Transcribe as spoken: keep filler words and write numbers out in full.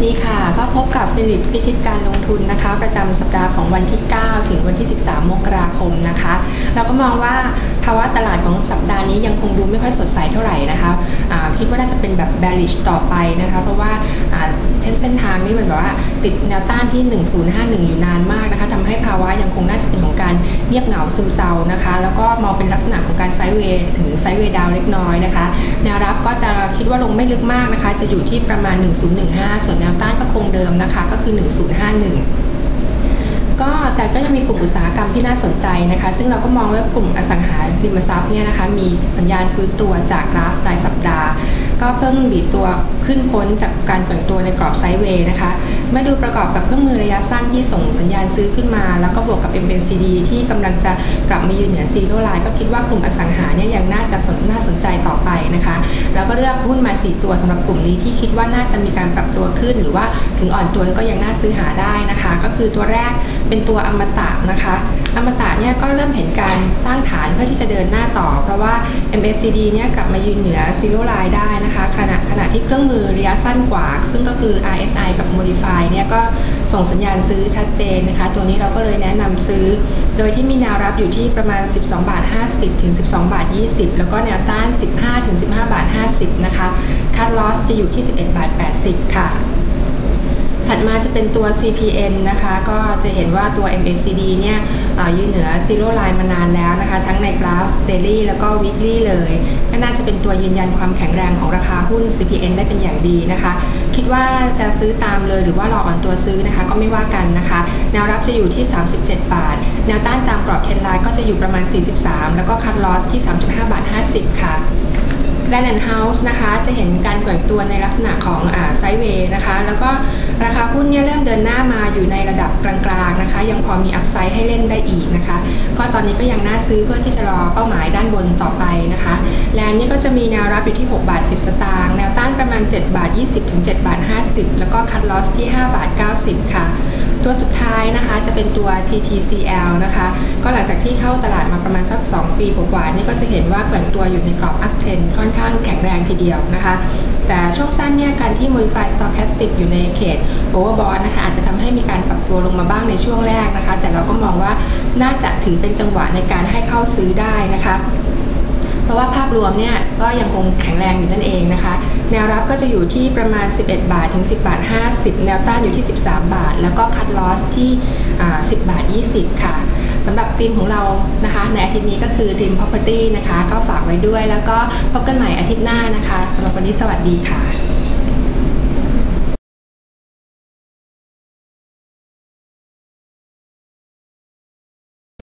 ดีค่ะก็พบกับฟิลิปพิชิตการลงทุนนะคะประจำสัปดาห์ของวันที่เก้าถึงวันที่สิบสามมกราคมนะคะเราก็มองว่าภาวะตลาดของสัปดาห์นี้ยังคงดูไม่ค่อยสดใสเท่าไหร่นะคะคิดว่าน่าจะเป็นแบบ bearish ต่อไปนะคะเพราะว่าเส้นทางนี้มันแบบว่าติดแนวต้านที่หนึ่งศูนย์ห้าหนึ่งอยู่นานมากนะคะทำให้ภาวะยังคงน่าจะเป็นของการเงียบเหงาซึมเซานะคะแล้วก็มองเป็นลักษณะของการไซด์เวย์หรือไซด์เวย์ดาวเล็กน้อยนะคะแนวรับก็จะคิดว่าลงไม่ลึกมากนะคะจะอยู่ที่ประมาณหนึ่งศูนย์หนึ่งห้าส่วนแนวต้านก็คงเดิมนะคะก็คือหนึ่งศูนย์ห้าหนึ่งก็แต่ก็ยังมีกลุ่มอุตสาหกรรมที่น่าสนใจนะคะซึ่งเราก็มองว่ากลุ่มอสังหาริมทรัพย์เนี่ยนะคะมีสัญญาณฟื้นตัวจากกราฟรายสัปดาห์ก็เพิ่งดีดตัวขึ้นพ้นจากการแกว่งตัวในกรอบไซด์เวย์นะคะเมื่อดูประกอบกับเครื่องมือระยะสั้นที่ส่งสัญญาณซื้อขึ้นมาแล้วก็บวกกับ เอ็ม เอ ซี ดี ที่กำลังจะกลับมายืนเหนือซีโร่ไลน์ก็คิดว่ากลุ่มอสังหาเนี่ยยังน่าจะสนน่าสนใจต่อไปนะคะแล้วก็เลือกหุ้นมาสี่ตัวสำหรับกลุ่มนี้ที่คิดว่าน่าจะมีการปรับตัวขึ้นหรือว่าถึงอ่อนตัวก็ยังน่าซื้อหาได้นะคะก็คือตัวแรกเป็นตัวอมตะนะคะอมตะเนี่ยก็เริ่มเห็นการสร้างฐานเพื่อที่จะเดินหน้าต่อเพราะว่า เอ็ม เอ ซี ดี เนี่ยกลับมายืนเหนือซีโร่ไลน์ได้นะคะขณะขณะที่เครื่องมือระยะสั้นกว่าซึ่งก็คือ อาร์ เอส ไอ กับ Modify เนี่ยก็ส่งสัญญาณซื้อชัดเจนนะคะตัวนี้เราก็เลยแนะนำซื้อโดยที่มีแนวรับอยู่ที่ประมาณสิบสองบาทห้าสิบถึงสิบสองบาทยี่สิบแล้วก็แนวต้านสิบห้าถึงสิบห้าบาทห้าสิบนะคะคัทลอสจะอยู่ที่สิบเอ็ดบาทแปดสิบค่ะถัดมาจะเป็นตัว ซี พี เอ็น นะคะก็จะเห็นว่าตัว เอ็ม เอ ซี ดี เนี่ยยืนเหนือ Zero Line มานานแล้วนะคะทั้งในกราฟ Daily แล้วก็ Weekly เลยก็น่าจะเป็นตัวยืนยันความแข็งแรงของราคาหุ้น ซี พี เอ็น ได้เป็นอย่างดีนะคะคิดว่าจะซื้อตามเลยหรือว่ารออ่อนตัวซื้อนะคะก็ไม่ว่ากันนะคะแนวรับจะอยู่ที่สามสิบเจ็ดบาทแนวต้านตามกรอบเทรนไลน์ก็จะอยู่ประมาณสี่สิบสามแล้วก็คัทลอสที่ สามจุดห้าบาทห้าสิบค่ะLand and House นะคะจะเห็นการแกว่งตัวในลักษณะของอ่าไซด์เวย์นะคะแล้วก็ราคาหุ้นเนี่ยเริ่มเดินหน้ามาอยู่ในระดับกลางๆนะคะยังพอมีอัพไซด์ให้เล่นได้อีกนะคะก็ตอนนี้ก็ยังน่าซื้อเพื่อที่จะรอเป้าหมายด้านบนต่อไปนะคะแลนด์นี่ก็จะมีแนวรับอยู่ที่หกบาทสิบสตางค์แนวต้านประมาณเจ็ดบาทยี่สิบถึงเจ็ดบาทห้าสิบแล้วก็คัทลอสที่ห้าบาทเก้าสิบค่ะตัวสุดท้ายนะคะจะเป็นตัว ที ที ซี แอล นะคะก็หลังจากที่เข้าตลาดมาประมาณสักสองปีกว่าๆนี่ก็จะเห็นว่าแกว่งตัวอยู่ในกรอบอัพเทรนค่อนข้างแข็งแรงทีเดียวนะคะแต่ช่วงสั้นเนี่ยการที่ Modify Stochastic อยู่ในเขต Overbought นะคะอาจจะทำให้มีการปรับตัวลงมาบ้างในช่วงแรกนะคะแต่เราก็มองว่าน่าจะถือเป็นจังหวะในการให้เข้าซื้อได้นะคะเพราะว่าภาพรวมเนี่ยก็ยังคงแข็งแรงอยู่นั่นเองนะคะแนวรับก็จะอยู่ที่ประมาณสิบเอ็ดบาทถึงสิบบาทห้าสิบแนวต้านอยู่ที่สิบสามบาทแล้วก็คัทลอสที่สิบบาทยี่สิบค่ะสำหรับทีมของเรานะคะในอาทิตย์นี้ก็คือทีม property นะคะก็ฝากไว้ด้วยแล้วก็พบกันใหม่อาทิตย์หน้านะคะสำหรับวันนี้สวัสดีค่ะ